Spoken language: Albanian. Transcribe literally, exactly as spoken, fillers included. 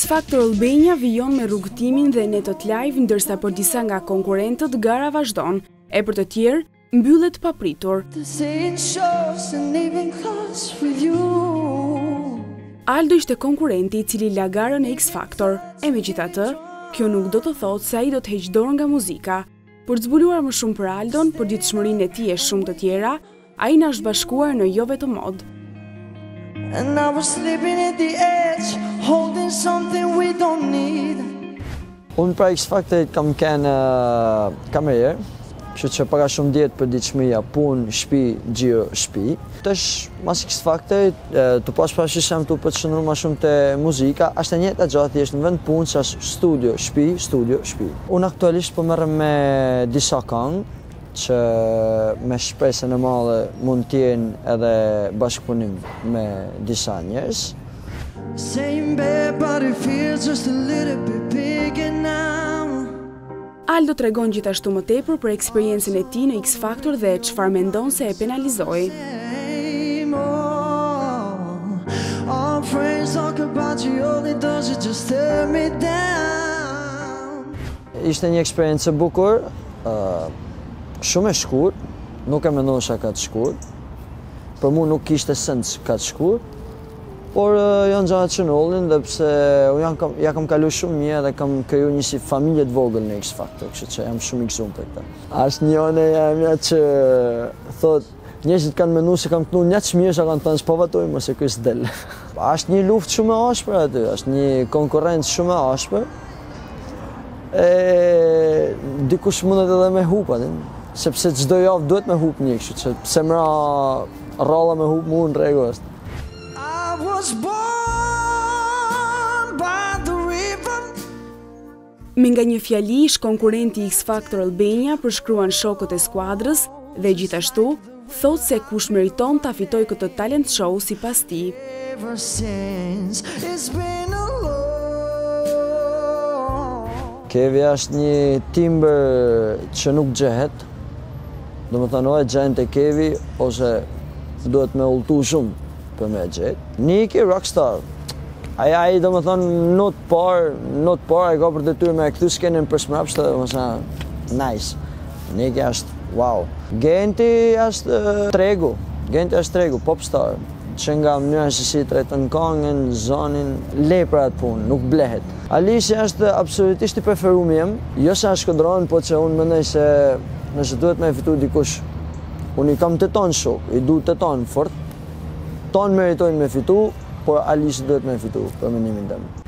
X Factor Albania vijon me rrugtimin dhe netot live, ndërsa për disa nga konkurrentët gara vazhdon, e për të tjerë mbyllet papritur. Aldo ishte konkurrenti I cili la garën e X Factor, e megjithatë, kjo nuk do të thotë se ai do të heqë dorë nga muzika. Për të zbuluar më shumë për Aldon, për ditëshmërinë e tij e shumë të tjera, ai na është bashkuar në Jo Vetëm Mod. And I was sleeping at the edge, holding something we don't need. Unë pra X Factorit kam kënë uh, kamerier, kështu që para shumë djetë për ditëshmëria, punë, shtëpi, xhiro, shtëpi. Tash mas X Factorit, uh, të pas parasysh jam të përqendruar më shumë te muzika, është e njëjta gjë thjesht në vend punë, çash studio, shtëpi, studio, shtëpi. Unë aktualisht po merrem me disa këngë që me shpresën e madhe mund t'jenë edhe bashkëpunim me disa njerëz. Aldo tregon gjithashtu më tepër për eksperiencën e tij në X Factor dhe çfarë mendon se e penalizoi. Ishte një eksperiencë e bukur, uh, shumë e shkurt, nuk e mendonisha ka të shkurt. Për mu nuk kishte sens ka të shkurt, por uh, janë gjëra që nollin dhe pse unë jam, ja kam kalu shumë mirë dhe kam kriju një si familje të vogël në X Factor, kështu që jam shumë I gëzuar për këtë. Është një anë e mia që thot njerëzit kanë menduar se kam këtu një të mirë, sa kanë thënë po vatoj mos e ky s'del. Është një luftë shumë e ashpër aty, është një konkurrencë shumë e ashpër. E dikush mundet edhe me hup aty, sepse çdo javë duhet me hup një, kështu që pse më ra rralla me hup mua në rregull është. Me nga një fjali, ish konkurrenti X Factor Albania përshkruan shokët e skuadrës dhe gjithashtu thotë se kush meriton ta fitojë këtë talent show sipas tij. Kevi është një timber që nuk gjehet, do më thënë o e gjenë të Kevi, ose duhet me ulltu shumë për me gjetë. Niki, rockstar. Aja i do më thënë not par, not par, e ka për detyrë me e këthu skenin për smrapshtë dhe më thënë nice. Niki është wow. Genti është uh, tregu, Genti është tregu, popstar. Që nga mënyra se si trajton këngën, zonin, le për atë punë, nuk blehet. Alishi është absolutisht I preferuar jem, jo se është shkodron, po që unë mendoj se nëse duhet me fitu dikush, unë I kam të tonë shok, I du të tonë fort, tonë meritojnë me fitu, por Alishi duhet me fitu, për mendimin tim.